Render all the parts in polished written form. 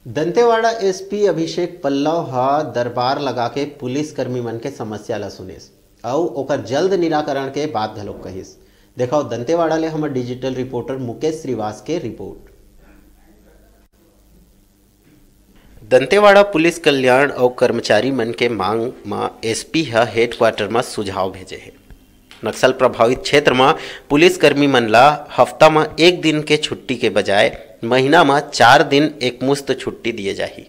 Dantewada SP Abhishek Pallav हा दरबार लगा के पुलिस कर्मी मन के समस्या ला सुनिस और ओकर जल्द निराकरण के बात घलोक कहिस। देखो दंतेवाड़ा ले हमर डिजिटल रिपोर्टर मुकेश श्रीवास के रिपोर्ट। दंतेवाड़ा पुलिस कल्याण और कर्मचारी मन के मांग में एसपी हा हेडक्वार्टर में सुझाव भेजे है। नक्सल प्रभावित क्षेत्र में पुलिस कर्मी मन ला हफ्ता में एक दिन के छुट्टी के बजाय महीना में 4 दिन एकमुश्त छुट्टी दिए जाही।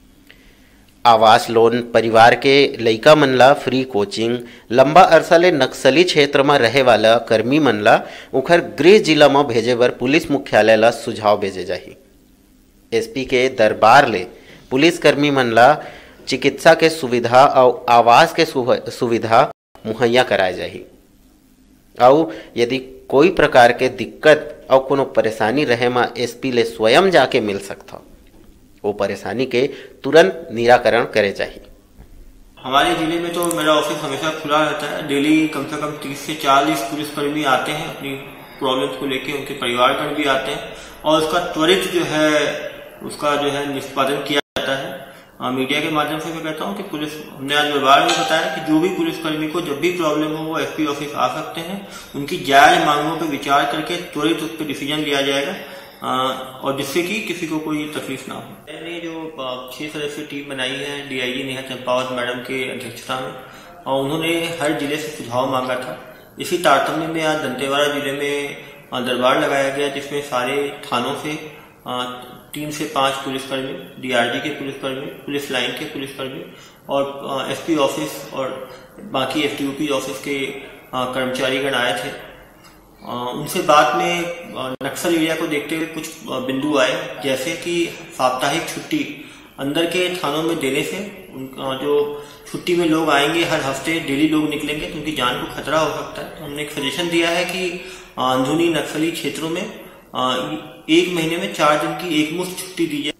आवास लोन, परिवार के लइका मन ला फ्री कोचिंग, लंबा अरसा ले नक्सली क्षेत्र में रहे वाला कर्मी मन ला उखर गृह जिला में भेजे बर पुलिस मुख्यालय ला सुझाव भेजे जाही। एसपी के दरबार ले पुलिस कर्मी मन ला चिकित्सा के सुविधा और आवास के सुविधा मुहैया कराए जाही। और यदि कोई प्रकार के दिक्कत और कोनो परेशानी रहे में एसपी ले स्वयं जाके मिल सकता, वो परेशानी के तुरंत निराकरण करे चाहिए। हमारे जिले में तो मेरा ऑफिस हमेशा खुला रहता है। डेली कम से कम 30 से 40 पुलिसकर्मी आते हैं अपनी प्रॉब्लम्स को लेके, उनके परिवार पर भी आते हैं और उसका त्वरित उसका निष्पादन किया जाता है। मीडिया के माध्यम से मैं कहता हूं कि पुलिस, हमने आज दरबार में बताया कि जो भी पुलिसकर्मी को जब भी प्रॉब्लम हो वो एसपी ऑफिस आ सकते हैं। उनकी जायज मांगों पर विचार करके त्वरित उस पर डिसीजन लिया जाएगा और जिससे कि किसी को कोई तकलीफ ना हो। मैंने जो 6 सदस्यीय टीम बनाई है डीआईजी नेहा चंपावत मैडम के अध्यक्षता में, और उन्होंने हर जिले से सुझाव मांगा था। इसी तारतम्य में आज दंतेवाड़ा जिले में दरबार लगाया गया, जिसमें सारे थानों से 3 से 5 पुलिसकर्मी, डीआरजी के पुलिसकर्मी, पुलिस लाइन के पुलिसकर्मी और एसपी ऑफिस और बाकी एफटीयूपी ऑफिस के कर्मचारीगण आए थे। उनसे बाद में नक्सल एरिया को देखते हुए कुछ बिंदु आए, जैसे कि साप्ताहिक छुट्टी अंदर के थानों में देने से जो छुट्टी में लोग आएंगे, हर हफ्ते डेली लोग निकलेंगे तो उनकी जान को खतरा हो सकता है। तो हमने एक सजेशन दिया है कि अंदरूनी नक्सली क्षेत्रों में 1 महीने में 4 दिन की एकमुश्त छुट्टी दी जाए।